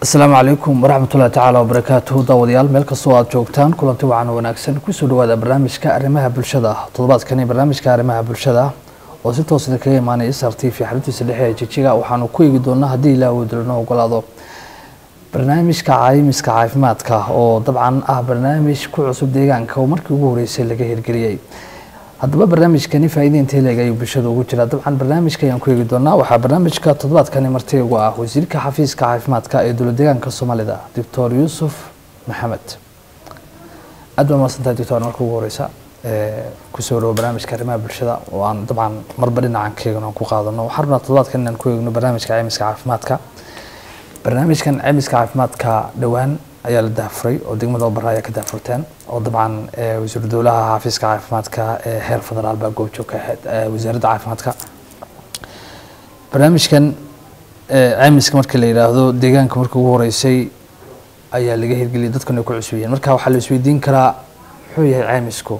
السلام عليكم ورحمة الله تعالى وبركاته داوديال ملك الصوات جوجتان كلنتي وعن وناكسن كسو دوادا برنامجka arrimaha bulshada toddobaadkani barnaamijka arrimaha bulshada oo si toos ah kaga imaanay SRT fi xaruntiisa dhexe ee Jijiga waxaanu ku eegi doonaa hadii Ilaahay uu dilno ogolaado barnaamijka caymiska caafimaadka oo dabcan ah barnaamij ku cusub deegaanka oo markii ugu horeysay laga hirgeliyay haddaba barnaamijkani faa'iideynta leeyahay bulshada ugu jira dabcan barnaamijka ayaan ku eegi doonaa waxa barnaamijka toddobaadkani martii ugu ah wasiirka xafiiska caafimaadka ee dowladda deegaanka Soomaalida Dr. Yusuf Maxamed adwa ma santaa Dr. markii ugu horeysa ku soo dhaw barnaamijka arrimaha bulshada oo aan dabcan marba dhinacan keegno ku qaadano waxaana toddobaadkan inaan ku eegno barnaamijka caymiska caafimaadka barnaamijkan caymiska caafimaadka dhawaan ayaa la daafray oo degmada Baraya ka daafurteen oo dabcan wasiir dowlaha xafiiska caafimaadka ee heer federaal baa goobjoog ka ahayd wasaaradda caafimaadka barnaamijkan caymiska markii la yiraahdo deegaanka markii ugu horeysay ayaa laga hirgeliyay dadkuna ku cusubiyeen marka waxa la isweydiin karaa wuxuu yahay caymisku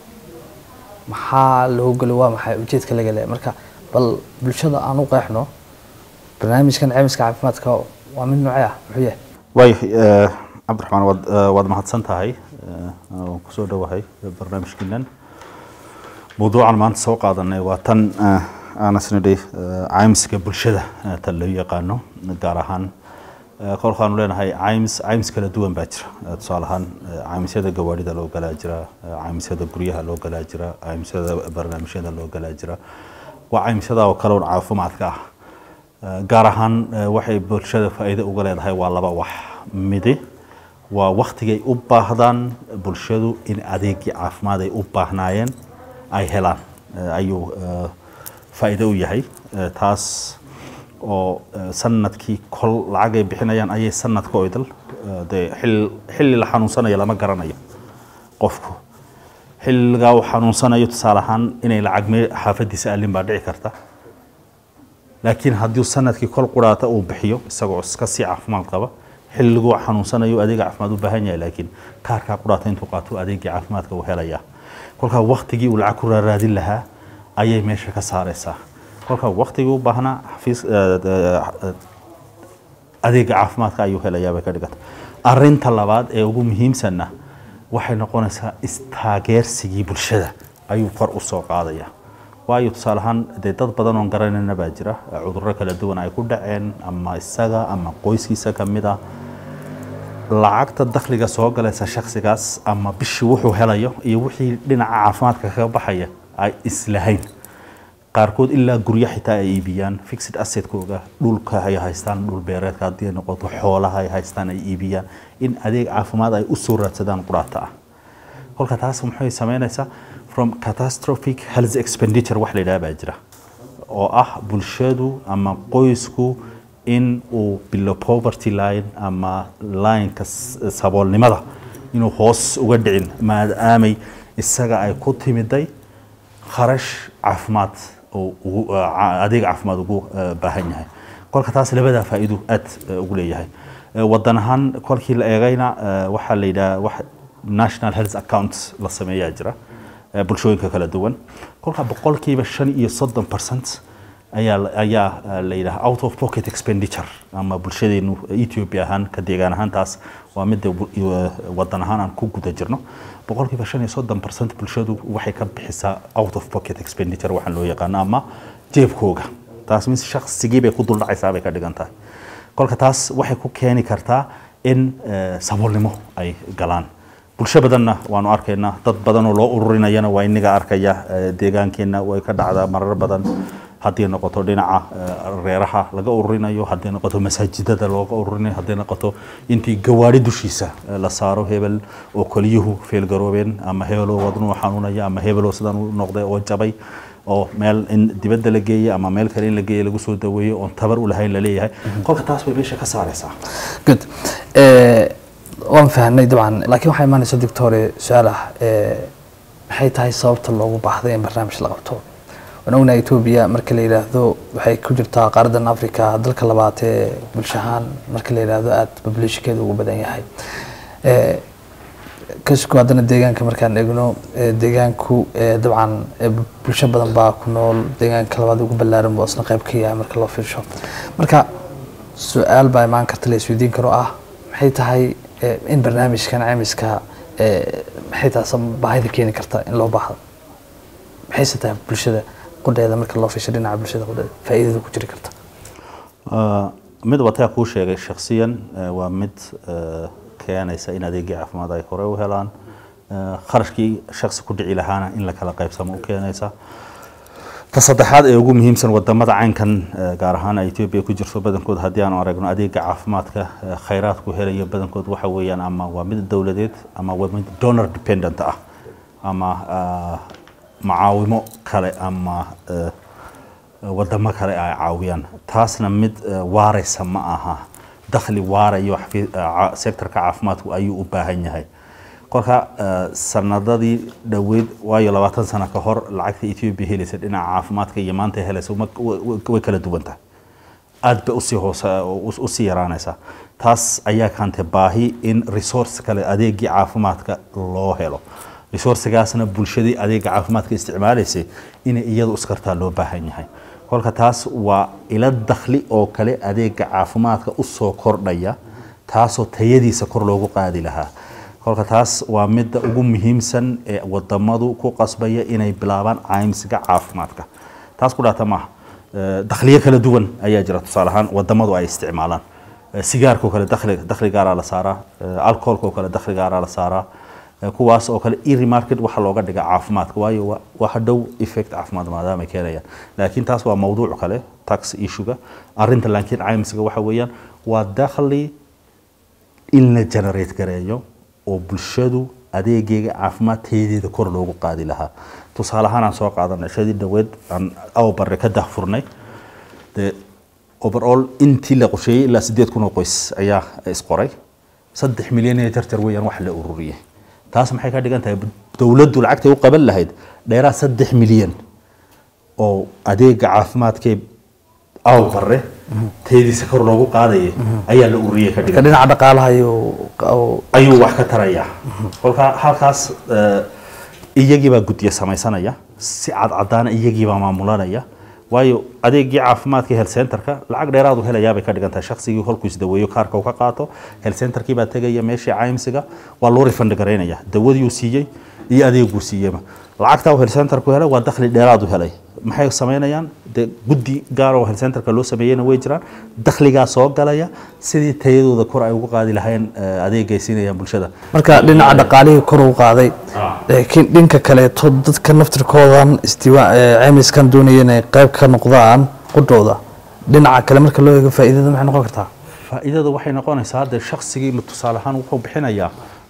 maxaa loo galo waa maxay ujeedka laga leeyahay marka bal bulshada aan u qeexno barnaamijkan caymiska caafimaadka waa mid nooc ah wuxuu yahay way Abdurrahman wad mahadsan tahay ku soo dhawahay barnaamijkiinan mowduucan maanta soo qaadanay waa tan aan asnadii caymiska bulshada tan loo yaqaano gaar ahaan qorxaan leenahay caymis kala duwan baa jira tusaale ahaan caymisyada gawaarida loo galaa jira caymisyada guryaha loo galaa jira caymisyada barnaamijyada loo galaa jira waa caymisyada oo kala caafimaadka ah gaar ahaan waxay bulshada faa'iido uga leedahay waa laba wax midi waa waqtiga ay u baahdaan bulshadu in adeegyo caafimaad ay u baahnaayeen ay helaan ayuu faa'iido u yahay taas oo sanadkii kol lacag ay bixinayaan ayay sanadka oo idil xilli la xanuunsanayo lama garanayo qofku xilliga uu xanuunsanayo tusaale ahaan inay lacag xaafadiisa alin baa dhici karta laakiin haddii sanadkii kol quraata uu bixiyo isagoo iska si caafimaad qaba xilligu xanuunsanayo adeeg caafimaad u baahan yahay laakiin kaarka quraata intuu qaato adeeg caafimaadka uu helaya kolka waqtigii uu lacag ku raadin lahaa ayay meesha ka saaraysaa kolka waqtigii u baahnaa xafiis adeeg caafimaadka ayuu helayaa bay ka dhigata arinta labaad ee ugu muhiimsanna waxay noqonaysaa istaageersigii bulshada ayuu kor u soo qaadaya waayo tusaale ahaan dad badan oo garanayna baa jira cudurro kala duwan ay ku dhaceen ama isaga ama qoyskiisa kamid ah lacagta dakhliga soo galaysa shakhsigaas ama bishii wuxuu helayo iyo wixii dhinaca caafimaadka kaga baxaya ay islahayn qaarkood ilaa guryo xitaa ay iibiyaan fixed asset kooga dhulka ay haystaan dhul beereedka hadii ay noqoto xoolaha ay haystaan ay iibiyaan in adeeg caafimaad ay u soo raadsadaan quraata ah kolka taas maxay sameynaysaa from catastrophic health expenditure wax la yiraahdo jira oo ah bulshadu ama qoysku in uu below poverty line ama line ka saboolnimada inuu hoos uga dhicin maadaamay isaga ay ku timiday kharash caafimaad oo adeeg caafimaad ugu baahan yahay kolka taas labada faa'iido aad ugu leeyahay wadan ahaan kolkii la eegayna waxa la yiraahdo wax national health accounts la sameeyaa jira bulshooyinka kala duwan kolka boqolkiiba 35% ayaa la yiraahdaa out of pocket expenditure ama bulshadeenu Ethiopia ahaan ka deegaan ahaan taas waa mid wadan ahaan aan ku guda jirno boqolkiiba 35% bulshadu waxay ka bixisaa out of pocket expenditure waxaan loo yaqaan ama jeebkooga taas mis shakhsigii bay ku dul dhacaysaa bay ka dhigan tahay kolka taas waxay ku keeni kartaa in saboolnimo ay galaan bulsho badanna waanu arkaynaa dad badan oo loo ururinayana waa inaga arkaya deegaankeena way ka dhacdaa marar badan haddii noqoto dhinaca reeraha laga ururinayo haddii noqoto masaajidada looga ururinayo haddii noqoto intii gawaari dushiisa la saaro hebel oo koliyuhu feel garoobeen ama hebel oo wadnu xanuunaya ama hebel oo sidan u noqday oo jabay oo meel in dibadda la geeyay ama meel kale in la geeyay lagu soo daweeyo oo tabar u lahayn la leeyahay qofka taas way meesha ka saaraysaa good waan fahnay dabcan laakiin waxay imaanaysaa doctor su'aalaha maxay tahay sababta loogu baahday in barnaamij la qabto ونونا إثيوبيا مركل إلهذو وحي كجرتا قارة أفريقيا دلك لبعض بالشهان مركل إلهذو أت ببلش كده وبدأ يحي كشكو عندنا ديجان كمركان إجنو ديجان كو طبعا بالشاب بدن باكونول ديجان كلبعض وقبل لارم وأصلا قريب كيا مركل الله في الشام مركا su-aal baa imaan karta la isweydiin karo maxay tahay in barnaamijkan caymiska maxay tahay baahida keeni karta in loo baahdo maxayse tahay bulshada qudheeda marka loo fiisho dhinaca bulshada qudheeda faa'iidada ku jiri karta mid wataa kuu sheegay shakhsiyan waa mid keenaysa in adeegii caafimaad ay hore u helaan kharashkii shakhsi ku dhici lahaana in la kala qaybsamo u keenaysa ta saddexaad ee ugu muhiimsan wadamada caynkan gaar ahaan Ethiopia ku jirto badankood haddii aan aragno adeega caafimaadka khayraadku helaya badankood waxa weeyaan ama waa mid dawladeed ama waa mid donor dependent ama macaawimo kale ama wadamo kale ay caawiyaan taasna mid waaraysa ma aha dakhli waarayo sektorka caafimaadku ayuu u baahan yahay kolka sanadadii dhaweyd waayo 20 sano ka hor lacagta Ethiopia helaysa dhinaca caafimaadka iyo maanta helaysa way kala duwan tahay aad ba u sii yaraanaysa taas ayaa keentay baahi in resource kale adeegii caafimaadka loo helo resource-gaasna bulshadii adeega caafimaadka isticmaalaysay in iyadu iskartaa loo baahan yahay kolka taas waa ila dakhli oo kale adeega caafimaadka u soo kordhaya taasoo tayadiisa kor loogu qaadi lahaa kolka taas waa mid ugu muhiimsan ee wadamadu ku qasbaya inay bilaabaan caymiska caafimaadka taas ku dhaata ma dakhliyo kala duwan ayaa jira tusaale ahaan wadamadu ay isticmaalaan sigaarka kale dakhli gaar ah la saaraa alcoholka kale dakhli gaar ah la saaraa kuwaas oo kale e-market waxa looga dhigaa caafimaadka waayo waxa dhow effect caafimaad maadaama ay keenayaan laakiin taas waa mawduuc kale tax issue-ga arinta laakiin caymiska waxa weeyaan waa dakhli in la generate gareeyo oo bulshadu adeegeega caafimaadkeeda kor loogu qaadi lahaa tusaale ahaan aan soo qaadanay shadii dhaweed aan awbarre ka dahfurnay overall intii la qorsheeyay ilaa 8,000 qoys ayaa isqoray 3 milyan ee jarjar weeyaan wax la ururiyay taas maxay ka dhigan tahay dawladdu lacagta u qaban lahayd dheeraa 3 milyan oo adeega caafimaadka awbarre teediisa kor loogu qaadayay ayaa la ururiyay ka dhigan dhinaca dhaqaalaha ayuu wax ka taraya kolka halkaas iyagii baa guddiye samaysanaya si cadcadaan iyagii baa maamulanaya waayo adeegii caafimaadka health centerka lacag dheeraad u helayaa bay ka dhigan tahay shakhsigii holku isdaweeyo kaarka uu ka qaato health centerkii baa tagaya meeshii caymiska waa loo refund gareynaya dawadii uu siiyay iyo adeeguu siiyay lacagta health centerku helay waa dakhli dheeraad u helay maxay sameynayaan guddi gaar oo health centerka loo sameeyayna way jiraan dakhliga soo galaya sidii tayadooda kor ay ugu qaadi lahayn adeegay siinayaan bulshada marka dhinaca dhaqaalihii kor u qaaday laakiin dhanka kale dadka naftirkoodan caymiskan doonayeen ay qayb ka noqdaan qudooda dhinaca kale marka loo eego faa'iidada maxay noqon kartaa faa'iidada waxay noqonaysaa hadda shakhsigii tusaale ahaan wuxuu bixinayaa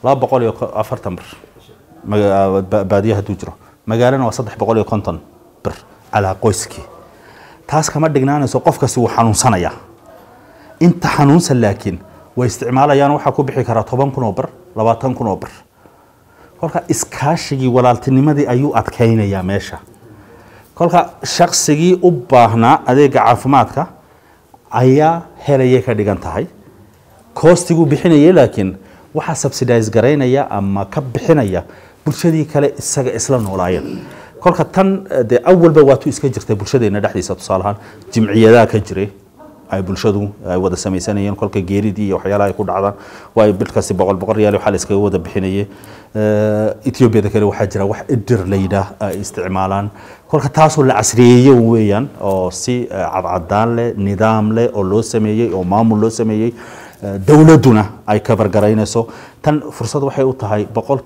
240 bir baadiyaha haduu jiro magaalana waa 350 bir على qoyski taas kama dhignaanayso qof kasta uu xanuunsanaya inta xanuunsan laakiin way isticmaalayaan waxa ku bixi kara 10,000 bir 20,000 bir kolka iskaashigi walaaltinimadii ayuu adkaynayaa meesha kolka shakhsigii u baahnaa adeega caafimaadka ayaa helaya ka dhigan tahay koostigu bixinaya laakiin waxa subsidize gareynaya ama ka bixinaya bulshadii kale isaga isla noolaayeen kolka tan de awalba waatu iska jirtay bulshadeena dhaxdiisa tusaale ahaan jimciyadaha ka jiray ay bulshadu ay wada samaysanayeen kolka geeridii iyo waxyaalaha ay ku dhacdaan way bilkaasi 100 riyaal waxa la iska wada bixinayay Ethiopia kale waxa jira wax idir leeyda ay isticmaalaan kolka taas oo la casriyeeyay weeyaan oo si cadcadaan leh nidaam leh oo loo sameeyay oo maamul loo sameeyay dawladuna ay ka bargaraynayso tan fursad waxay u tahay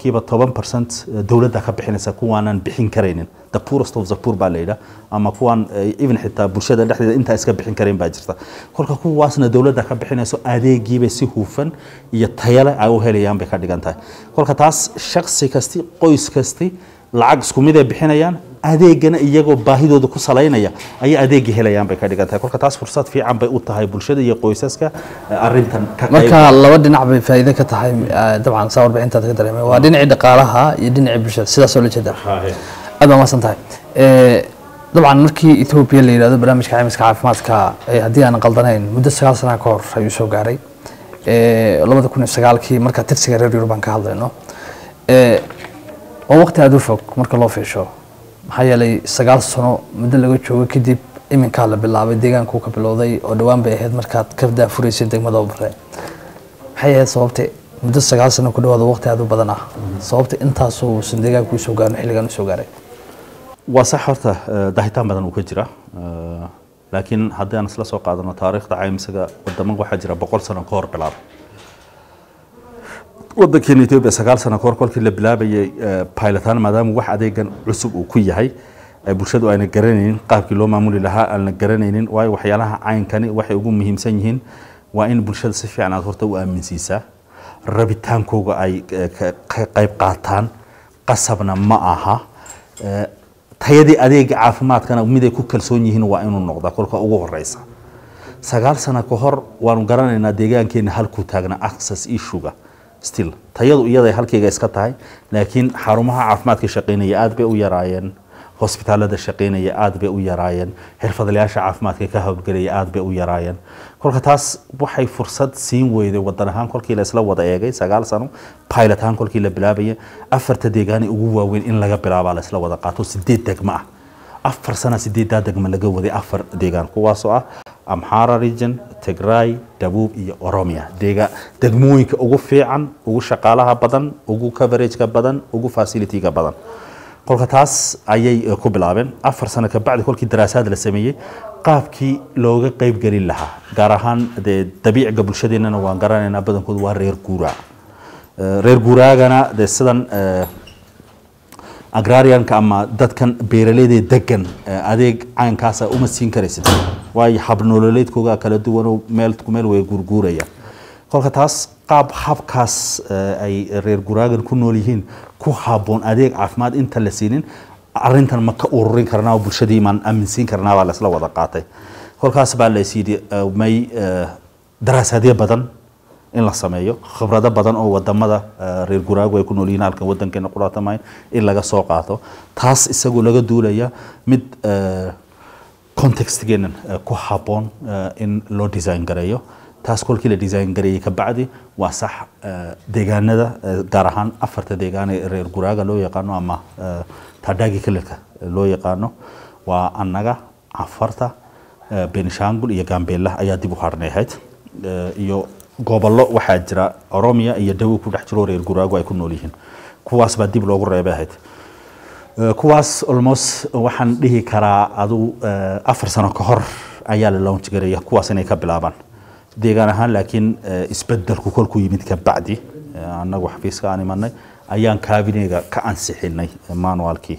10% dawladda ka bixinaysa kuwaanan bixin kareynin the poorest of the poor baa leeyda ama kuwan even xitaa bulshada dhexdeeda inta iska bixin kareen baa jirta kolka kuwaasna dawladda ka bixinayso adeegiiba si hufan iyo tayale ay u helayaan bay ka dhigan tahay kolka taas shakhsi kasti qoys kasti lacag isku mid ah bixinayaan adeegana iyagoo baahidooda ku saleynaya ay adeeg helayaan bay ka dhigan tahay kolka taas fursad fiican bay u tahay bulshada iyo qoysaska arintan ka qayb marka laba dhinac bay faa'iido ka tahay dabcan sawir bixinta ka dareemay waa dhinacii dhaqaalaha iyo dhinacii bulshada sidaas oo la jeeda aad ma santahay dabcan markii Ethiopia la yiraahdo barnaamijka caymiska caafimaadka haddii aan qaldanayn muddo 9 sano ka hor ayuu soo gaaray 2009kii marka tirsiga reer Yurub ka hadlayno oo waqti aad u fog marka loo fiirsho maxaa yeelay 9 sano muddo laga joogo kadib iminkaa la bilaabay deegaanku ka bilowday oo dhawaan bay ahayd markaad ka daafuraysay degmada Bare maxay ahayd sababta muddo 9 sano ku dhawaad waqti aad u badan ah sababta intaas oo san deegaanku soo gaaray xilligan soo gaaray waa sax horta dahitaan badan uu ka jira laakiin haddii isla soo qaadano taariikhda caymisaga wadamo waxa jira 100 sano ka hor bilaabay waddankeena Itoobiya 9 sano ka hor kolkii la bilaabayay pilotan maadaama wax adeegan cusub uu ku yahay ay bulshadu ayna garanaynin qaabkii loo maamuli lahaa aan la garanaynin waayo waxyaalaha caynkani waxay ugu muhiimsan yihiin waa in bulshada si fiican aad horta u aaminsiisaa rabitaankooga ay qayb qaataan qasabna ma aha tayadii adeega caafimaadkana mid ay ku kalsoon yihiin waa inuu noqdo kolka ugu horeysa 9 sano ka hor waanu garanaynaa deegaankeena halku taagna access issue-ga still tayadu iyada halkeega iska tahay laakiin xarumaha caafimaadka shaqeynaya aad bay u yaraayeen hospitaalada shaqeynaya aad bay u yaraayeen xirfadlayaasha caafimaadka ka hawlgalaya aad bay u yaraayeen kolka taas waxay fursad siin weyday wadan ahaan kolkii la isla wada eegay 9 sano pilot ahaan kolkii la bilaabay afarta deegaani ugu waaweyn in laga bilaabo la isla wada qaato 8 degmo ah 4 sano 8 degmo laga waday 4 deegaan kuwaas oo ah Amhara region Tigray Dabuub iyo Oromia degmooyinka ugu fiican ugu shaqaalaha badan ugu coverage-ka badan ugu facility-ga badan kolka taas ayay ku bilaabeen 4 sano ka bacdi kolkii daraasaad la sameeyay qaabkii looga qayb galin lahaa gaar ahaan dabiiciga bulshadeena waan garanaynaa badankoodu waa reer guuraagana sidan agrarianka ama dadkan beeraleyda degan adeeg caynkaas uma siin karaysid way hab nololeedkooga kala duwan oo meel way gurguuraya kolka taas qaab habkaas ay reer guuraagan ku nool yihiin ku haboon adeeg caafimaad inta la siinin arintan ma ka ururin karnaa oo bulshadii man aaminsiin karnaa waa la isla wada qaatay kolkaas baa la siiyay may daraasaadyo badan in la sameeyo khibrado badan oo wadamada reer guuraagu ay ku nool yihiin halkan wadankeena quraatamayn in laga soo qaato taas isagu laga duulaya mid context-geena ku haboon in loo design gareeyo taas kolkii la design gareeyay ka bacdi waa sax deegaanada gaar ahaan 4 deegaan ee reer guuraaga loo yaqaano ama tadagi kalka loo yaqaano waa annaga afarta Benishangul iyo Gambela ayaa dib u harneeyd iyo gobollo waxaa jira Oromia iyo Dabuub ku dhex jiro reer guuraagu ay ku nool yihiin kuwaas baa dib loogu reebayd kuwaas almost waxaan dhihi karaa adu 4 sano ka hor ayaa la launch gareeyay kuwaas inay ka bilaabaan deegaan ahaan laakiin isbeddelku kolku yimid ka bacdi annagu xafiiska aan imanay ayaan kaabineyga ka ansixinay manualku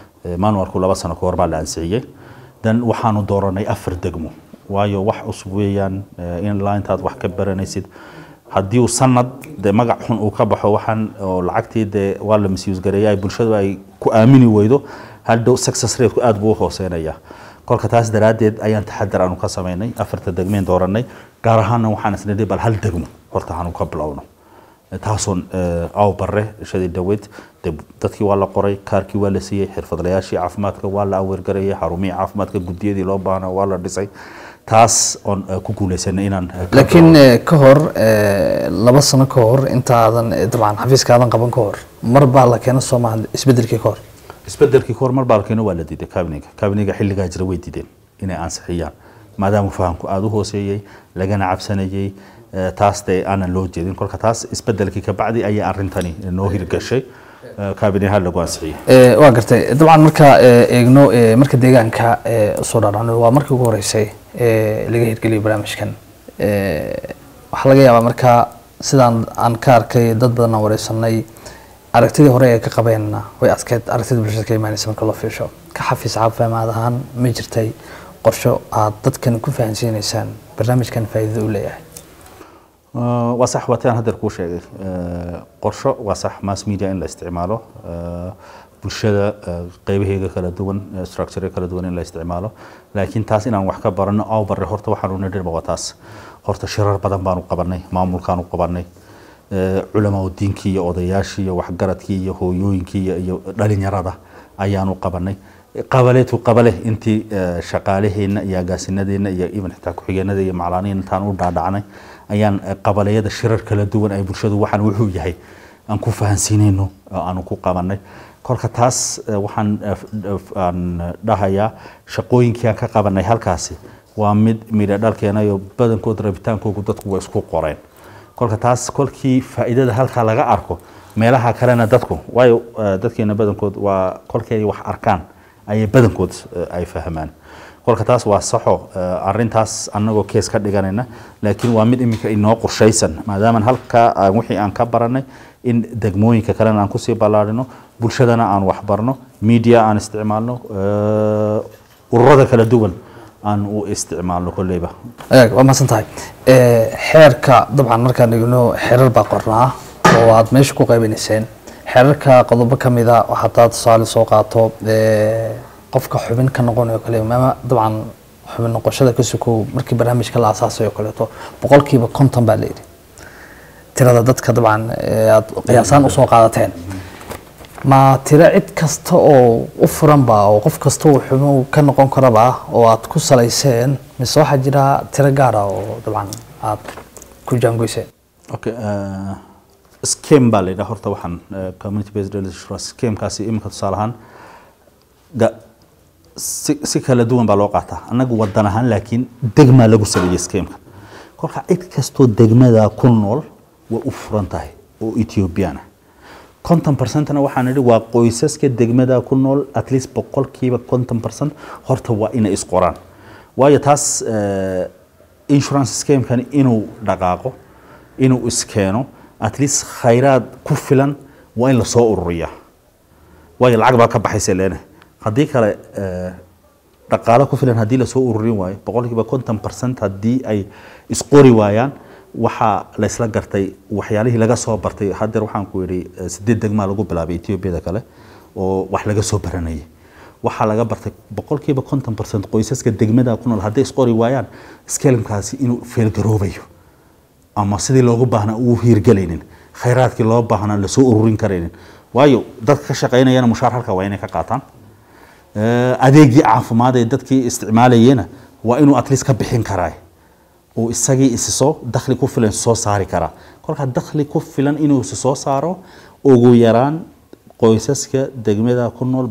2 sano ka hor baa la ansixiyay dan waxaanu dooranay 4 degmo waayo wax cusub weeyaan in laantaad wax ka baranaysid haddii uu sanad magac xun uu ka baxo waxaan oo lacagtii waa la misuse gareeyay bulshadu ay ku aamini weydo hadhow success rate ku aad buu hooseynaya kolka taas daraadeed ayaan taxadar aanu ka sameynay 4 degmeen dooranay gaar ahaan waxaan isnidii bal hal degmo horta aanu ka bilowno taasoon aw bare shadi daweed dadkii waa la qoray kaarkii waa la siiyay xirfadlayaashii caafimaadka waa la aweergareeyay xarumihii caafimaadka gudiyadii loo baahnaa waa la dhisay taas on ku guuleysanay inaan laakiin ka hor 2 sano ka hor intaadan dabcan xafiiskaadan qaban ka hor mar baa la keenay Soomaaliya isbedelkii ka hor mar baa la keenay waa la diiday kaabiniga xilliga jira way diideen inay ansixiyaan maadaama fahamku aad u hooseeyay lagana cabsanayay taas aan loo jeedin kolka taas isbedelkii ka bacdi ay arintani noo hirgashay kaabinaha lagu ansixiyay waa gartay dabcan marka eegno marka deegaanka soo dhaarano waa markii ugu horeysay laga hirgeliyay barnaamijkan waxa laga yaabaa marka sidaan aan ka arkay dad badan oo wareysanay aragtidii hore ee ka qabeenna way adkeed aragtida bulshada ka imaanaysa marka loo fiirsho ka xafiis caafimaad ahaan ma jirtay qorsho aad dadkan ku fahansiinaysaan barnaamijkan faa'iido u leeyahay وصح واتان هذا الكوش قرشة وصح ماس ميديا إن لا استعماله بالشدة قيبه هيك كلا دوان structure كلا دوان إن لا استعماله لكن تاس إن وحكة برنا أو بره هرت وحنو ندير بواتاس هرت شرر بدن بانو قبرني معمول كانوا قبرني علماء الدين كي أضياشي وحجرت كي هويين كي دلين يرادا أيانو قبرني قبلته قبله أنت شقاله يا جاسنا دينا يا إبن حتى كحجنا دي معلانين تانو دعنا ayaan qabaleyada shirarka kala duwan ay bulshadu waxaan wuxuu yahay aan ku fahansiinayno aan ku qabanay kolka taas waxaan dhahayaa shaqooyinkii aan ka qabanay halkaasi waa mid midho dhalkeena iyo badankood rabitaankoodu dadku way isku qoreen kolka taas kolkii faa'iidada halkaa laga arko meelaha kalena dadku waayo dadkeena badankood waa kolkay wax arkaan ayay badankood ay fahmaan kolka taas waa saxo arintaas annagoo kees ka dhiganayna laakiin waa mid iminka inoo qorshaysan maadaama halka wixii aan ka baranay in degmooyinka kalena aan kusii ballaarino bulshadana aan wax barno media aan isticmaalno ururada kala duwan aan u isticmaalno kolleyba waa mahadsan tahay xeerka dabcan markaan dhigno xeerar baa qornaa oo aad meesha ku qaybinayseen xeerarka qodobo ka mid a waxaad tusaale soo qaato qofka xubin ka noqonayo kale maama dabcan xubin noqoshada ka sukow markii barnaamijka la aasaasay oo kaleeto 50% baa leeyahay tirada dadka dabcan aad qiyaasaan u soo qaadateen ma tira cid kasta oo u furan baa oo qof kasta oo xubin ka noqon karaba oo aad ku saleyseen mise waxa jira tira gaar ah oo dabcan aad ku jaangoyseen okay scheme baa leeyahay horta waxaan community based insurance scheme kaasi imika tusaalahan si kala duwan baa loo qaataa anagu wadan ahaan laakiin degma lagu sameeyay scheme-ka kolka cid kastoo degmada ku nool way u furan tahay oo Ethiopian 50% waxaan nidhi waa qoysaska degmada ku nool at least 50% horta waa inay isqoraan waayo taas insurance scheme-kan inuu dhaqaaqo inuu iskeeno at least khayraad ku filan waa in la soo ururiyaa waayo lacag baa ka baxaysa leena haddii kale dhaqaale ku filan haddii la soo ururin waayo 50% haddii ay isqori waayaan waxaa la isla gartay waxyaalihii laga soo bartay haddeer waxaan ku yidhi 8 degmaa lagu bilaabay Ethiopia kale oo wax laga soo baranayay waxaa laga bartay 50% qoysaska degmada ku nool haddii isqori waayaan scale-kaasi inuu fail garoobayo ama sidii loogu baahnaa uu hiirgalaynin khayraadkii loo baahnaa la soo ururin karaynin waayo dadka ka shaqeynayana mushaar halka waa inay ka qaataan adeegii caafimaad ee dadkii isticmaalayeen waa inuu at least ka bixin karaa oo isagii isoo dakhli ku filan soo saari kara kolka dakhli ku filan inuu soo saaro ugu yaraan qoysaska degmada ku nool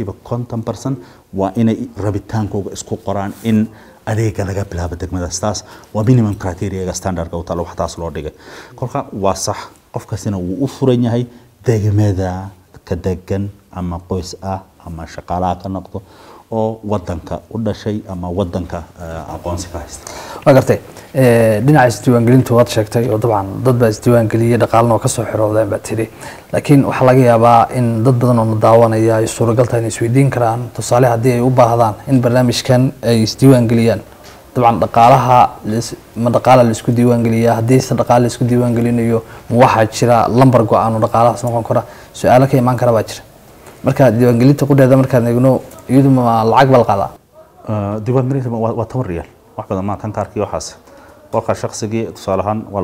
50% waa inay rabitaankooda isku qoraan in adeega laga bilaabo degmadaas taas waa minimum criteria standardka oo wax taas loo dhigay kolka waa sax qofkaasina wuu u furan yahay degmada ka degan ama qoys ah ama shaqaalaha ka noqdo oo wadanka u dhashay ama wadanka aqoonsi ka haysta waa gartay dhinaca isdiiwaangelinta waad sheegtay oo dabcan dad baa isdiiwaangeliyay dhaqaalna oo ka soo xirowdeen baa tiri laakiin waxaa laga yaabaa in dad badan oo daawanaya ay suuragal tahay inay isweydiin karaan tusaale haddii ay u baahdaan in barnaamijkan ay isdiiwaangeliyaan dabcan dhaqaalaha ma dhaqaala la isku diiwaangeliyaa haddii se dhaqaala la isku diiwaangelinayo ma waxaa jira lambar go-aan oo dhaqaalahaas noqon kara su-aalo ka imaan kara baa jira marka diiwaangelinta qudheeda markaan eegno iyadu ma lacag bal qaadaa diiwaangelinta waa 10 riyaal wax badan ma tan kaarkii waxaas qofka shakhsigii tusaale ahaan waa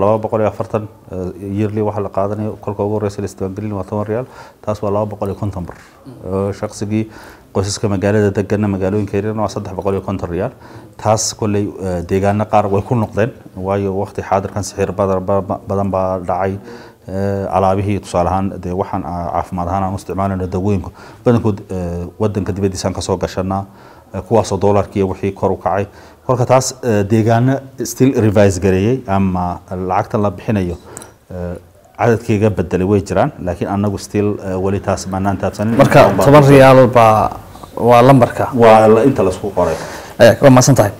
240 yearly waxa la qaadanayo kolka ugu horeysa isdiiwaangelin waa 10 riyaal taas waa 250 bar shakhsigii qoysaska magaalada degan magaalooyinka yaryar waa 350 riyaal taas kulay deegaano qaar way ku noqdeen waayo waqti xaadirkan sixir badan baa dhacay alaabihii tusaale ahaan dee waxaan caafimaad ahaan aan isticmaalayno dawooyinka badankood wadanka dibadiisa aan ka soo gashanaa kuwaasoo doolarkii wixii kor u kacay kolka taas deegaano still revise gareeyay ama lacagta la bixinayo cadadkayga bedelay way jiraan laakiin anagu still wali taas maanaan taabsanin marka 10 riyaal baa waa lambarka waa inta la isku qoray waa maasan tahay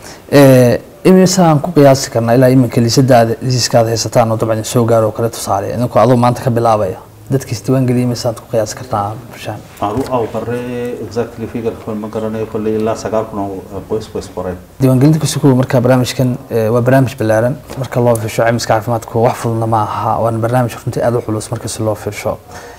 imisaan ku qiyaasi karnaa ilaa iminka liiskaada haysataan oo dabcan soo gaaro kale tusaale idinku adoo maanta ka bilaabaya dadka isdiiwaangeliyay imisaan ku qiyaasi kartaa bulshaan aw bare exactly figure ma garanayo kulli ilaa 9,000 qoys qoreen diiwaangelinta ku sugo marka barnaamijkan waa barnaamij ballaaran marka loo fiirsho caymiska caafimaadku wax fududna ma aha waa barnaamij runtii aad u culus marka si loo fiirsho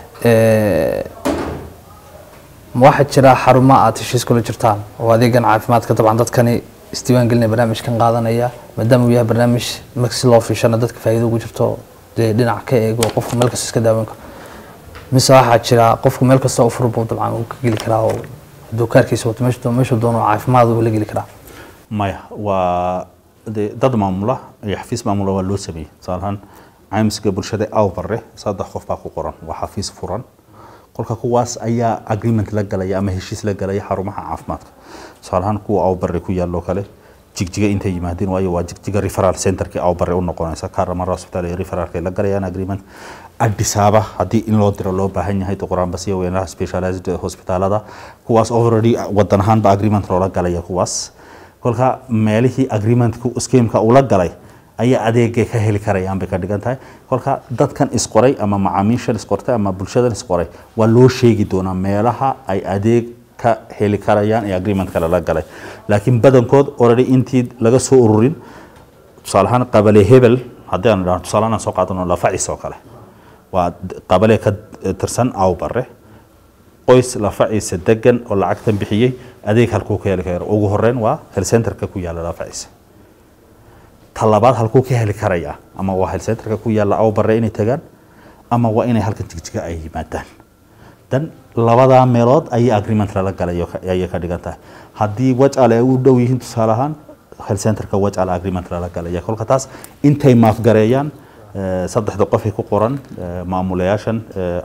ma waxa jira xarumo aad heshiis kula jirtaan oo adeegan caafimaadka dabcan dadkani isdiiwaangelinaya barnaamijkan qaadanaya maadaama uu yahay barnaamij marka si loo fiishana dadka faa'iido ugu jirto dee dhinac ka eego qofku meel kasta iska daawan karo mise waxaa jira qofku meel kasta u furbo dabcan uu ka geli karaa oo hadduu kaarkiisa wato meeshuu doono caafimaad uu la geli karaa maya waa dad maamula iyo xafiis maamula waa loo sameeyey tusaale ahaan caymiska bulshada aw bare 3 qof baa ku qoran waa xafiis furan kolka kuwaas ayaa agreement la galaya ama heshiis la galaya xarumaha caafimaadka tusaalahaan kuwa awbarre ku yaalo kale jigjiga intay yimaadeen waayo waa jigjiga referral centerkii awbarre u noqonaysa Karamar Hospital ee referralka la galayaan agreement Addis Ababa haddii in loo diro loo baahan yahay Quraanbasiya weynaha specialized hospitalada kuwaas already wadan ahaan ba agreement loola galaya kuwaas kolka meelihii agreementku scheme-ka uu la galay ayaa adeegay ka heli karayaan bay ka dhigan tahay kolka dadkan isqoray ama macaamiisha isqortay ama bulshada isqoray waa loo sheegi doonaa meelaha ay adeeg ka heli karayaan ee agreement kala la galay laakiin badankood already intii laga soo ururin tusaalahaan qabale hebel haddii aan dhaho tusaalahaan soo qaadano Lafacis oo kale waa qabale ka tirsan Awbarre qoys Lafacis degan oo lacagtan bixiyay adeeg halkuu ka heli karo ugu horreyn waa health center-ka ku yaala Lafacis talabaad halkuu ka heli karaya ama waa health center-ka ku yaala Awbarre inay tagaan ama waa inay halkan jigjiga ay yimaadaan dan labada meelood ay agreement la galayo ay ka dhigan tahay haddii wajale uu dhow yihiin tusaalahaan health center-ka wajale agreement la galaya kolka taas intay maaf gareeyaan saddexda qof ay ku qoran maamulayaashan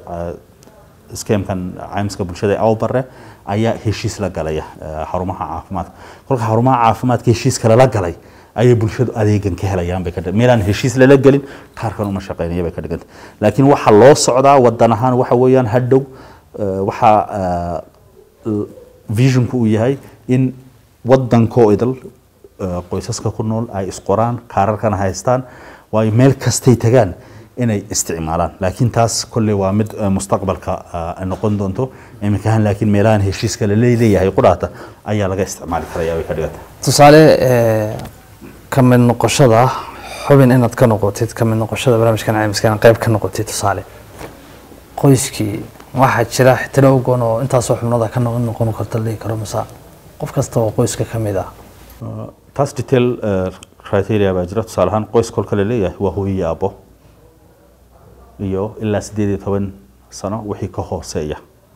scheme-kan caymiska bulshada ee Awbarre ayaa heshiis la galaya xarumaha caafimaadka kolka xarumaha caafimaadka heshiis kala la galay ay bulshadu adeegan ka helayaan bay ka dhigeen meelaan heshiis la galin kaarkan uma shaqeynaya bay ka dhigeen laakiin waxa loo socdaa wadan ahaan waxa weeyaan hadhow waxa vision-ku uu yahay in wadanko idil qoysaska ku nool ay isqoraan kaararkan haystaan way meel kastay tagaan inay isticmaalaan laakiin taas kulli waa mid mustaqbalka noqon doonto iminka laakiin meelaan heshiiska la leeyahay quraata ayaa laga isticmaali karayaa way ka dhigata tusaale kamid noqoshada xubin inaad ka noqotid kamid noqoshada barnaamijkan caymiskan qayb ka noqotid tusaale qoyskii waxa jira ixtiraagoon oo intaas oo xubnada ka noqon karta leeyahay karo masa qof kasta oo qoyska kamid ah taas detail criteria baa jira tusaalahaan qoys kolka la leeyahay waa hooyo abo iyo ilaa 18 sano wixii ka hooseeya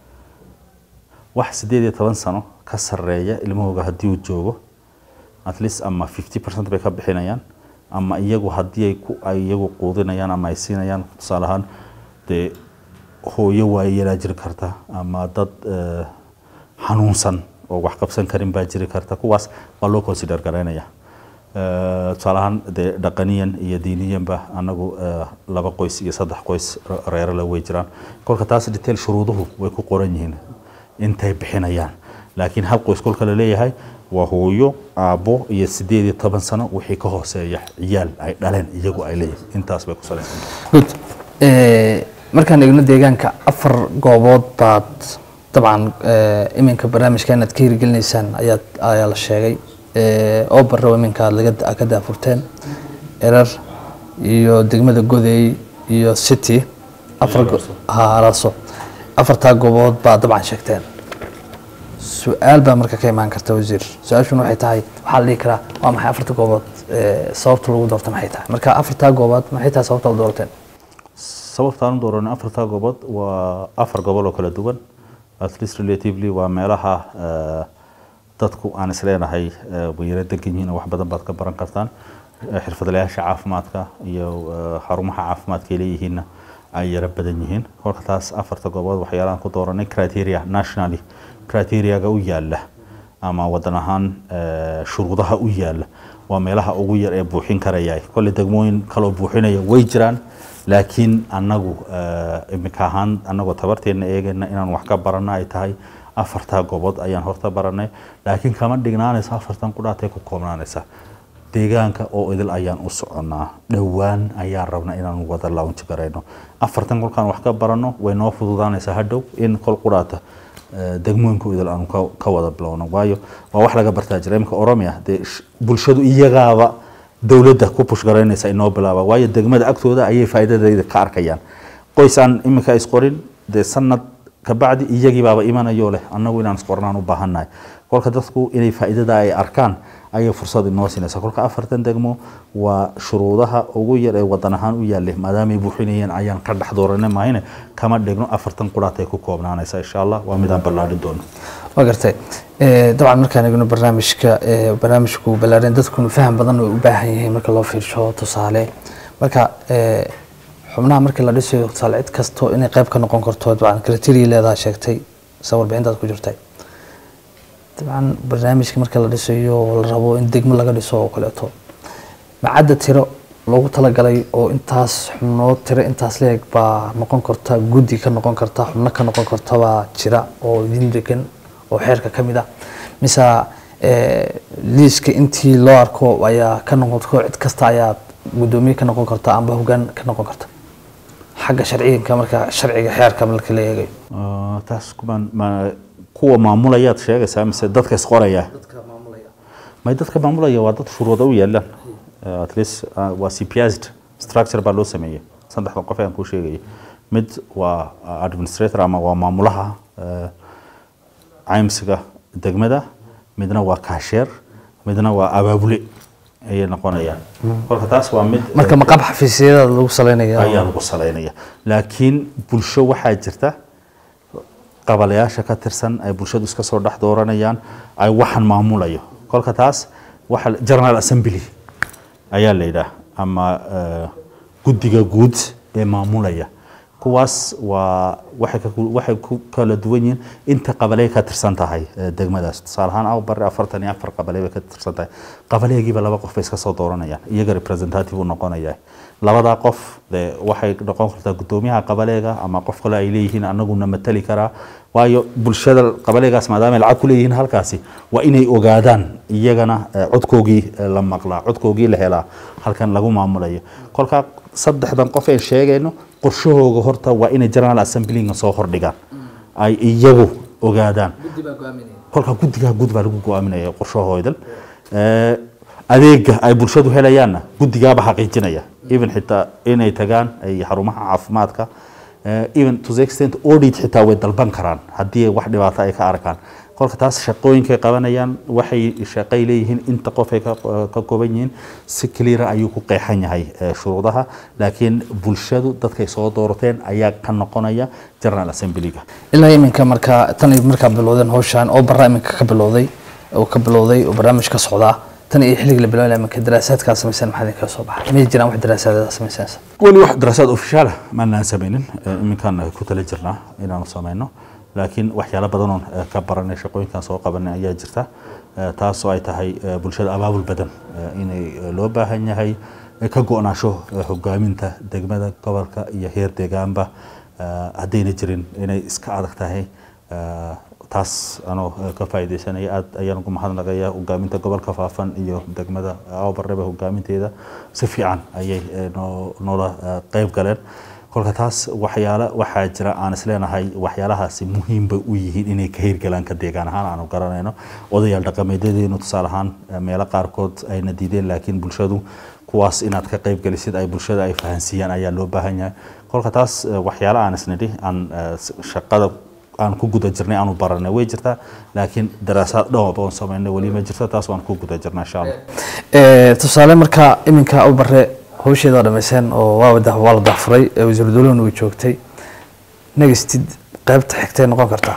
wax 18 sano ka sareeya ilmahooga haddii uu joogo at least ama 50% bay ka bixinayaan ama iyagu haddii ay iyagu quudinayaan ama ay siinayaan tusaalahaan de hooyo waa yeela jiri karta ama dad xanuunsan oo wax qabsan karin baa jiri karta kuwaas waa loo consider garaynaya tusaalahaan de dhaqaniyan iyo diiniyanba anagu laba qoys iyo saddex qoys reer la way jiraan kolka taas detail shuruuduhu way ku qoran yihiin intay bixinayaan laakiin hal qoys kolka la leeyahay waa hooyo aabo iyo 18 sano wixii ka hooseeya ciyaal ay dhaleen iyagu ay leeyihiin intaas bay ku salaysan good markaan eegno deegaanka afar goobood baad طبعا iminka barnaamijka inaad ka hirgelinaysaan ayaa la sheegay oo barro iminka laga ka daafurteen erar iyo degmada Goday iyo City afarta goobood baa dabcan sheegteen su'aal baa marka ka imaan karta wasiir su'aashuna waxay tahay waxa la dhigi karaa waa maxay afarta goobood sababta lagu doorto maxay tahay marka afarta goobood maxay tahay sababta la doorteen sababta aan dooran afarta goobood waa afar gobol oo kala duwan at least relatively waa meelaha dadku aan isleenahay wayra degan yihiin wax badan baad ka baran kartaan xirfadlayaasha caafimaadka iyo xarumaha caafimaadka leeyihiin ay yara badan yihiin kolka taas afarta goobood waxyaalaan ku dooranay criteria nationally criteria-ga u yaala ama wadan ahaan shuruudaha u yaala waa meelaha ugu yar ee buuxin karaya kulli degmooyin kala buuxinaya way jiraan laakiin anagu imika ahaan anagoo tabarteena eegayna inaan wax ka barana ay tahay afarta goobood ayaan horta baranay laakiin kama dhignaanaysa afartan qudhaatay ku koobnaanaysa deegaanka oo idil ayaan u soconaa dhawaan ayaan rabnaa inaan wada launch gareyno afartan kolkaan wax ka barano way noo fududaanaysaa hadhow in kol qudhaata degmooyinku idil aan ka wada bilowno waayo waa wax laga bartaa jira imika Oromia bulshadu iyagaaba dawladda ku push gareynaysa inoo bilaaba waayo degmada agtooda ayay faa'iidadeeda ka arkayaan qoys aan imika isqorin de sanad ka bacdi iyagii baaba imanayo leh annagu inaan isqornaan u baahannahay kolka dadku inay faa'iidada ay arkaan ayay fursad inoo siinaysaa kolka afartan degmo waa shuruudaha ugu yar ee wadan ahaan u yaallay maadaama ay buuxinayeen ayaan ka dhex dooranay maahine kama dhigno afartan qudhaatay ku koobnaanaysa insha Allah waa midaan ballaadhin doono waa gartay dabcan markaan eegno barnaamijku ballaarin dadku faham badan oo u baahan yihiin marka loo fiirsho tusaale marka xubnaha markii la dhisayo tusaale cid kasto inay qayb ka noqon karto dabcan criteria leedahay sheegtay sawir bixintaad ku jirtay dabcan barnaamijka markii la dhisayo la rabo in degmo laga dhiso oo kaleeto macadda tiro loogu talagalay oo intaas xubnood tiro intaas leeg baa noqon karta guddi ka noqon karta xubno ka noqon karta baa jira oo idin degan oo xeerka ka mid ah mise liiska intii loo arko ayaa ka noqon karta cid kasta ayaa gudoomiye ka noqon karta amba hoggaan ka noqon karta xagga sharciga marka sharciga xeerka marka la eegayo taas kuwa maamulayaad sheegaysaa mise dadka isqoraya dadka maamulaya waa dad shuruudo u yeelan at least waa CPS structure baa loo sameeyay saddexda qof aan ku sheegay mid waa administrator ama waa maamulaha caymsiga degmada midna waa cashier midna waa abaabule ay noqonayaan kolka taas waa mid marka maqab xafiisyada lagu saleynayo ayaa lagu saleynaya laakiin bulsho waxaa jirta qabalayaasha ka tirsan ay bulshadu iska soo dhax dooranayaan ay waxan maamulayo kolka taas waxa general assembly ayaa leeyahay ama guddiga guud ee maamulaya kuwaas waa waxay ku kala duwan yihiin inta qabalay ka tirsan tahay degmadaas tusaalahaan aw bar 44 qabalay ka tirsan tahay qabalaygiiba laba qof iska soo dooranayaan iyaga representative u noqonaya labada qof waxay noqon kartaa gudoomiyaha qabalayga ama qof kale ay leeyihiin anaguna matali karaa waayo bulshada qabalaygaas maadaama lacag ku leeyihiin halkaasi waa inay ogaadaan iyagana codkoogii la maqlaa codkoogii la helaa halkan lagu maamulayo kolka saddexdan qof ee sheegayno qorshahooga horta waa inay general assembly soo hordhigaan ay iyagu ogaadaan kolka guddiga guud baa lagu go'aaminaya qorshahooda adeega ay bulshadu helayaanna guddigaaba xaqiijinaya even xitaa inay tagaan ay xarumaha caafimaadka even to the extent audit xitaa way dalban karaan haddii wax dhibaato ay ka arkaan kolka taas shaqooyinka qabanayaan waxay shaqay leeyihiin inta qof ay ka kooban yihiin si clear ayuu ku qeexan yahay shuruudaha laakiin bulshadu dadkay soo doorateen ayaa ka noqonaya general assembly-ga ilaa iminka marka tan marka bilowdeen hawshan oo barnaamijka ka bilowday oo barnaamijka socda tan iyo xilliga la bilaabay iminka daraasaadka samaysan maxay ka soo baxay ma jiraan wax daraasaad samaysan wali wax daraasad official ma aan samaynin iminkan ku tala jirnaa inaan samayno laakiin waxyaalo badan oo ka baranay shaqooyinkan soo qabanay ayaa jirta taas oo ay tahay bulshada abaabul badan inay loo baahan yahay ka go'naasho hogaaminta degmada gobolka iyo heer deegaanba haddayna jirin inay iska adag tahay taas anoo ka faa'iideysanaya aad ayaan ugu mahadnaqayaa hogaaminta gobolka Faafan iyo degmada Awbarreba hogaaminteeda si fiican ayay noola qayb galeen kolka taas waxaa jira aan isleenahay waxyaalahaasi muhiim bay u yihiin inay ka hirgalaan ka deegaan ahaan aanu garanayno odayaal dhaqameedyadeenu tusaale ahaan meelo qaarkood ayna diideen laakiin bulshadu kuwaas inaad ka qayb gelisid ay bulshada ay fahansiiyaan ayaa loo baahan yahay kolka taas waxyaalo aan isnidhi aan shaqada aan ku guda jirnay aanu baranay way jirtaa laakiin daraasaad dhowr oo sameynay wali ma jirto taas waan ku guda jirnaa insha Allah tusaale marka iminka u barre hawsheeda dhamaysan oo waa la dahfuray wasiir dawladdu way joogtay nagastid qaybta xigtay noqon kartaa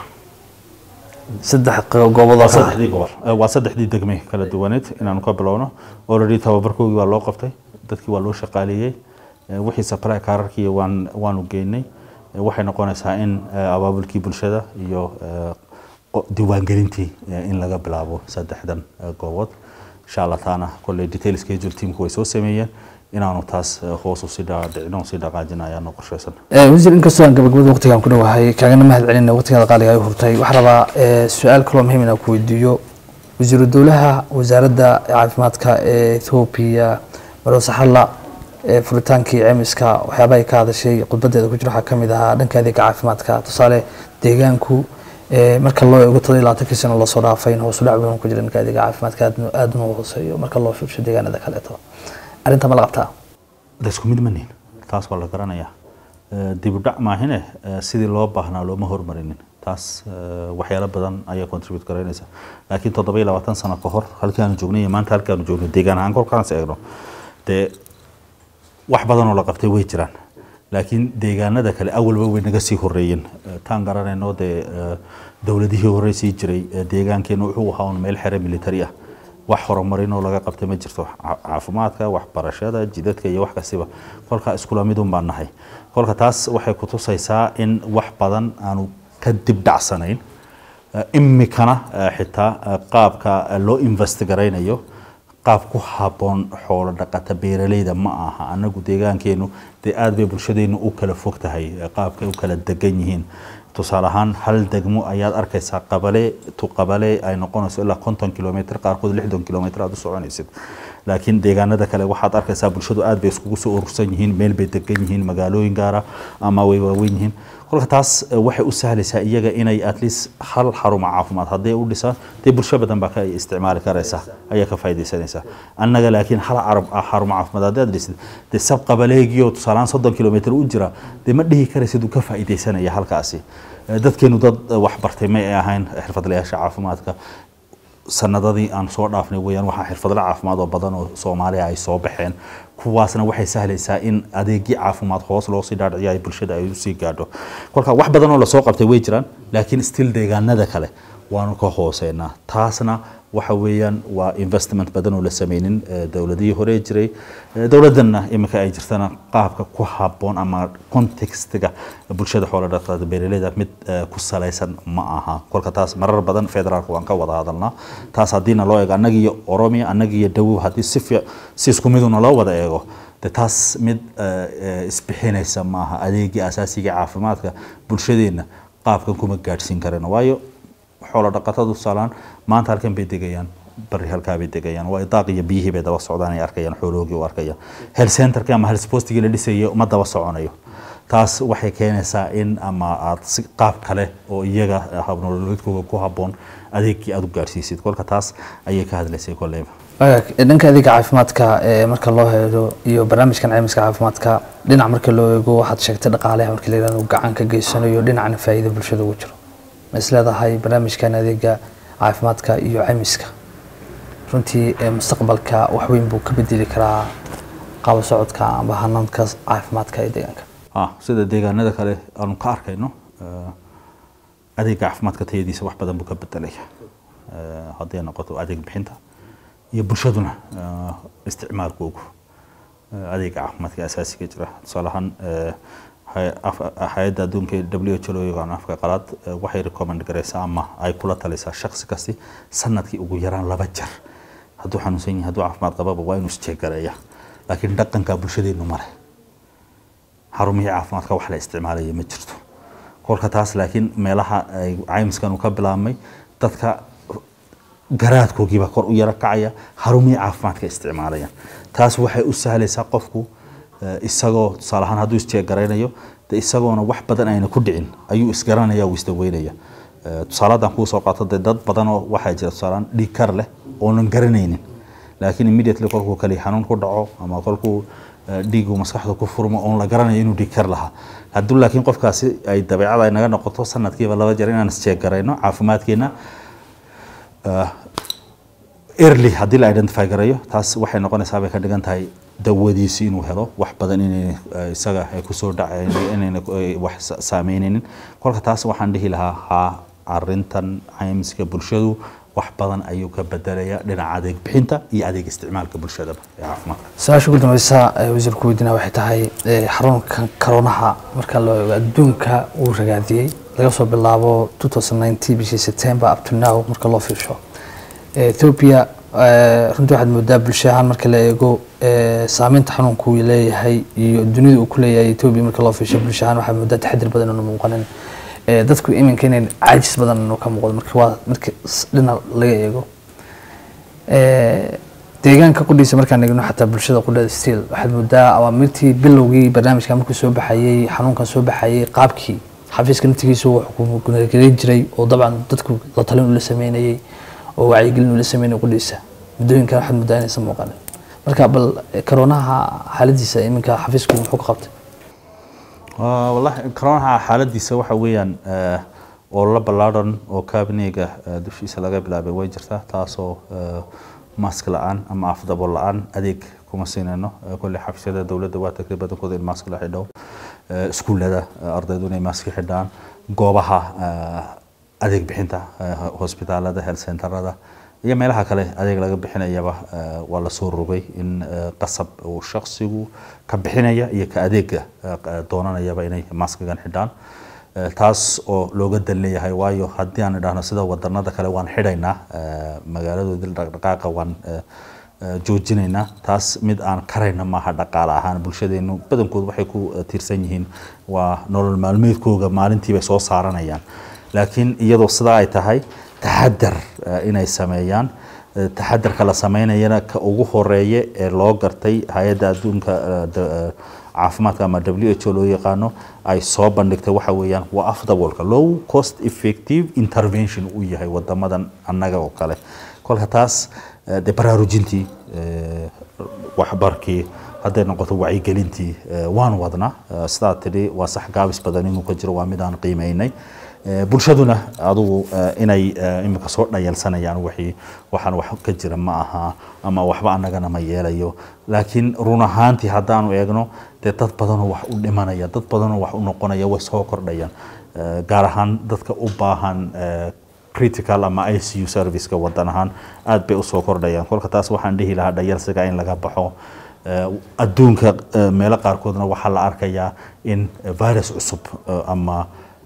saddex goobood waa saddexdii degme kala duwaneed inaan ka bilowno already tababarkoodii waa loo qabtay dadkii waa loo shaqaaleeyay wixii supply kaararkii waanu geynay waxay noqonaysaa in abaabulkii bulshada iyo diiwaangelintii in laga bilaabo saddexdan goobood insha Allah taana kulli details schedule teamku way soo sameeyeen inaanu taas hoos u sii dhaqaajinaya noo qorshaysan wasiir inkastoo aan gabagabada waqtigan ku dhawahay kaagana mahad celinay waqtiga qaaliga ay hurtay waxaan rabaa su'aal kale oo muhiim ah ku weydiiyo wasiir dawlaha wasaaradda caafimaadka ee Ethiopia Maro Sahala furitaankii caymiska waxyaabaha ay ka hadashay khudbadeeda ku jira waxa kamid ah dhanka adeegga caafimaadka tusaale deegaanku marka loo eego 20 sano la soo dhaafay hoos u dhac weyn ku jira dhanka adeegga caafimaadka aad u hooseeyo marka loo fiirsho deegaanada kale arinta ma la qabtaa dadku mid manin taas waa la garanayaa dib u dhac maahine sidii loo baahnaa looma hormarinin taas waxyaalo badan ayaa contribute gareynaysa laakiin 27 sano ka hor halkii aanu joognay maanta halkii aanu joogno deegaan ahaan kolkaan eegno wax badan oo la qabtay way jiraan laakiin deegaanada kale awalba way naga sii horeeyeen taan garanayno dawladihii horeysay jiray deegaankeenu wuxuu ahaa meel xere military ah wax horumarin oo laga qabtay ma jirto caafimaadka waxbarashada jidadka iyo wax kastaba kolka isku lamidun baan nahay kolka taas waxay ku tusaysaa in wax badan aanu ka dib dhacsanayn imikana xitaa qaabka loo investigarayo qaab ku haboon xoolo dhaqata beeraleyda ma aha anagu deegaankeenu aad bay bulshadeenu u kala fog tahay qaabka u kala degan yihiin tusaale ahaan hal degmo ayaad arkaysaa qabale ay noqonayso ilaa 50 kilomitir qaarkood 60 kilomitir aad u soconaysid laakiin deegaanada kale waxaad arkaysaa bulshadu aad bay iskugu soo urursan yihiin meel bay degan yihiin magaalooyin gaara ama way waaweyn yihiin kolka taas waxay u sahlaysaa iyaga inay at least hal xaruma caafimaad hadday u dhisaan bulsho badan baa ka isticmaali karaysa ayaa ka faa'iideysanaysa annaga laakiin hal xaruma caafimaad haddaad dhisid sab qabaleegiyo tusaalaan 30 kilomitir u jira ma dhihi karaysid uu ka faa'iideysanaya halkaasi dadkeenu dad wax bartay ma ay ahayn xirfadlayaasha caafimaadka sanadadii aan soo dhaafnay weeyaan waxa xirfadle caafimaad oo badan oo Soomaaliya ay soo baxeen kuwaasna waxay sahlaysaa in adeegii caafimaad hoos loo sii dhaadhiciyo ay bulshada ay u sii gaadho kolka wax badan oo la soo qabtay way jiraan laakiin still deegaanada kale waanu ka hooseynaa taasna waxa weeyaan waa investment badan oo la sameeynin dawladii hore jiray dawladana imika ay jirtana qaabka ku haboon ama contextiga bulshada xoolo dhaqatada beeraleyda mid ku salaysan ma aha kolka taas marar badan federaalka waan ka wada hadalnaa taas hadina loo eego anaga iyo Oromia anaga iyo Dawow hadii si isku mid una loo wada eego taas mid isbixinaysa ma aha adeegii asaasiga caafimaadka bulshadeena qaabkan kuma gaarsiin karana waayo xoolo dhaqatadu salaan maanta halkan bay degayaan bari halka bay degayaan waa daaq iyo biyihii bay daba socdaan ay arkayaan xooloogi u arkayaan health center-ka ama health post-iga la dhisayo ma daba soconayo taas waxay keenaysaa in ama aad si qaab kale oo iyaga habnololeedkooda ku haboon adeegkii aad u gaarsiisid kolka taas ayay ka hadlaysay koleyba dhanka adeega caafimaadka marka loo helo iyo barnaamijkan caymiska caafimaadka dhinac marka loo eego waxaad sheegtay dhaqaalaha markii la yiraahdo gacan ka geysanayo dhinacna faa'iido bulshada ugu jiro مسألة برنامج كان ذيك عافماتك iyo caymiska runtii mustaqbalka wax weyn buu ka bedeli karaa qaab socodka ama hannaanka caafimaadka ee deegaanka sida deegaanada kale aanu ka arkayno adeeg caafimaadka tayadiisa wax badan buu ka bedelaya haddii noqoto adeeg bixinta iyo bulshaduna isticmaalkooda adeeg caafimaadka asaasiga jira salahan hay'adda adduunka WHO loo yaqaan afka qalaad waxay recommend garaysaa ama ay kula talisaa shakhsi kasta sanadkii ugu yaraan 2 jeer hadduu xanuunsan yahay hadduu caafimaad qabo waa inuu isjeeg gareeya laakiin dhaqanka bulshadeenu mare xarumihii caafimaadka wax la isticmaalaya ma jirto kolka taas laakiin meelaha ay caymiskan ka bilaabmay dadka garaadkoogiiba kor u yara kacaya xarumihii caafimaadka isticmaalaya taas waxay u sahlaysaa qofku isagoo salahan hadduu isjeeg gareynayo isagoona wax badan ayna ku dhicin ayuu isgaranaya uu isdaweynaya tusaaladan ku soo qaato dad badan oo waxa jira tusaalaan dhiig kar leh oo aan garanaynin laakiin immediately kolkuu kali xanuun ku dhaco ama kolkuu dhiigu maskaxda ku furmo oo la garanayo inuu dhiig kar lahaa hadduu laakiin qofkaasi ay dabeecad ay naga noqoto sanadkiiba 2 jeer inaan isjeeg gareyno caafimaadkeena early haddii la identify garayo taas waxay noqonaysaa bay ka dhigan tahay dawadiisi inuu helo wax badan inay isaga ay ku soo dhaceen inay wax saameynaynin kolka taas waxaan dhihi lahaa arintan caymiska bulshadu wax badan ayuu ka bedelaya dhinaca adeeg bixinta iyo adeeg isticmaalka bulshada ee caafimaadka saashu ugu dambaysa wasiirku weydiina waxay tahay xarunka koronaha marka loo eego adduunka uu ragaadiyay laga soo bilaabo 2019 bishii September up to now marka loo fiirsho Ethiopia runtii waxaad moodaa bulsho ahaan marka la eego saameynta xanuunku uu leeyahay iyo dunida uu ku leeyahay Ethiopia marka loo fiirsho bulsho ahaan waxaad moodaa taxadir badan oo muuqanin dadku iminka inay caajis badan oo ka muuqdo marka dhinac laga eego deegaanka qudhiisa markaan eegno xataa bulshada qudhada still waxaad moodaa awaamirtii bilowgii barnaamijka markuu soo baxayay xanuunkan soo baxayay qaabkii xafiiska naftigiisu wuxuu ku gunagelin jiray oo dabcan dadku la talin u la sameynayay oo wacyigelin uu la sameeyay qudhiisa muddooyinkan waxaad moodaa inaysan muuqanin marka bal koronaha xaaladiisa iminka xafiisku muxuu ka qabtay والله كورونا حالديسه waxa weeyaan oo la balaaran oo kaabiniga dushiisa laga bilaabay way jirtaa taasoo mask la'aan ama afdabo la'aan adeeg kuma siinayno kulli xafiisyada dawladda waa taqriiban kooda in mask la xidho iskuulada ardaydu inay mask xidhaan goobaha adeeg bixinta hospitaalada health centerada iyo meelaha kale adeeg laga bixinayaba waa la soo rogay in qasab uu shakhsigu ka bixinaya iyo ka adeega doonanayaba inay maskigan xidhaan taas oo looga dan leeyahay waayo haddii aan idhaahno sida wadanada kale waan xidhaynaa magaaladooda dhaqdhaqaaqa waan joojinaynaa taas mid aan karayna maaha dhaqaale ahaan bulshadeenu badankood waxay ku tiirsan yihiin waa nolol maalmeedkooga maalintii bay soo saaranayaan laakiin iyadoo sidaa ay tahay taxadar inay sameeyaan taxadarka la sameynayana ka ugu horeeye ee loo gartay hay'adda adduunka caafimaadka ama WHO loo yaqaano ay soo bandhigtay waxa weeyaan waa afdabolka low cost effective intervention uu yahay wadamadan annaga oo kale kolka taas de baraarujintii waxbarkii hadday noqoto wacyigelintii waan wadnaa sidaa tidhi waa sax gaabis badan inuu ka jiro waa mid aan qiimeynay bulshaduna adugu inay imika soo dhayalsanayaan waxaan wax ka jira ma aha ama waxba annagana ma yeelayo laakiin run ahaantii haddaanu eegno dee dad badanoo wax u dhimanaya dad badanoo wax u noqonaya way soo kordhayaan gaar ahaan dadka u baahan critical ama ICU service-ka wadan ahaan aad bay u soo kordhayaan kolka taas waxaan dhihi lahaa dhayalsiga in laga baxo adduunka meelo qaarkoodna waxaa la arkayaa in virus cusub ama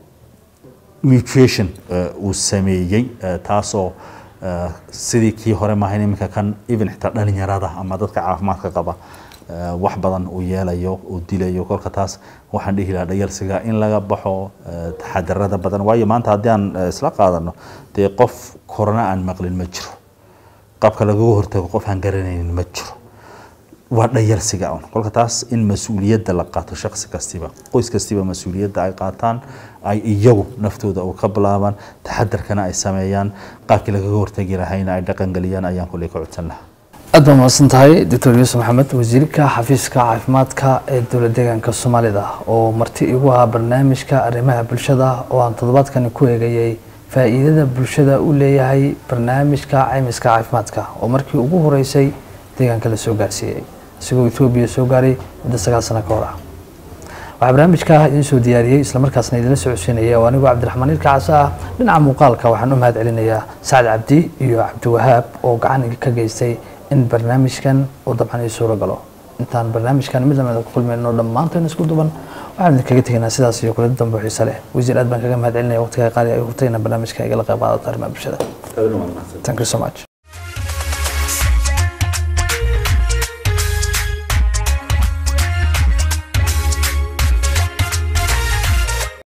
mutation uu sameeyey taasoo sidii kii hore maahayn iminka kan even xitaa dhalinyarada ama dadka caafimaadka qaba wax badan uu yeelayo uu dilayo kolka taas waxaan dhihi lahaa dhayalsiga in laga baxo taxadarada badan waayo maanta haddii aan isla qaadano dee qof corona aan maqlin ma jiro qaabka lagaga hortago qof aan garanaynin ma jiro waa dhayalsiga un kolka taas in mas-uuliyadda la qaato shakhsi kastiba qoys kastiba mas-uuliyadda ay qaataan ay iyagu naftooda u ka bilaabaan taxadarkana ay sameeyaan qaabkii lagaga hortagi lahayna ay dhaqangeliyaan ayaan kulley ka codsan lahaa aad baa mahadsan tahay doctor yuusuf maxamed wasiirka xafiiska caafimaadka ee dowlad deegaanka soomaalida oo marti igu ahaa barnaamijka arrimaha bulshada oo aan toddobaadkani ku eegayay faa'iidada bulshada u leeyahay barnaamijka caymiska caafimaadka oo markii ugu horeysay deegaanka la soo gaarsiiyey isagoo Ethiopia soo gaaray muddo 9 sano ka hor ah waxaa barnaamijka idin soo diyaariyay isla markaasna idin socodsiinaya oo anigu Cabdiraxmaan Ilkaasa ah dhinaca muuqaalka waxaan u mahad celinayaa Saad Cabdi iyo Cabdi Wahaab oo gacan ka geystay in barnaamijkan uu dabcan ay suura galo intaan barnaamijkan mid lamid ah ku kulmayno dhamaanteen isku duban waxaan idinkaga tegaynaa sidaas iyo kula dambe xiiso leh wasiir aad baan kaga mahad celinaya waqtiga qaali ay hurtayna barnaamijka igala qayb qaadato arrimaha bulshada thank you so much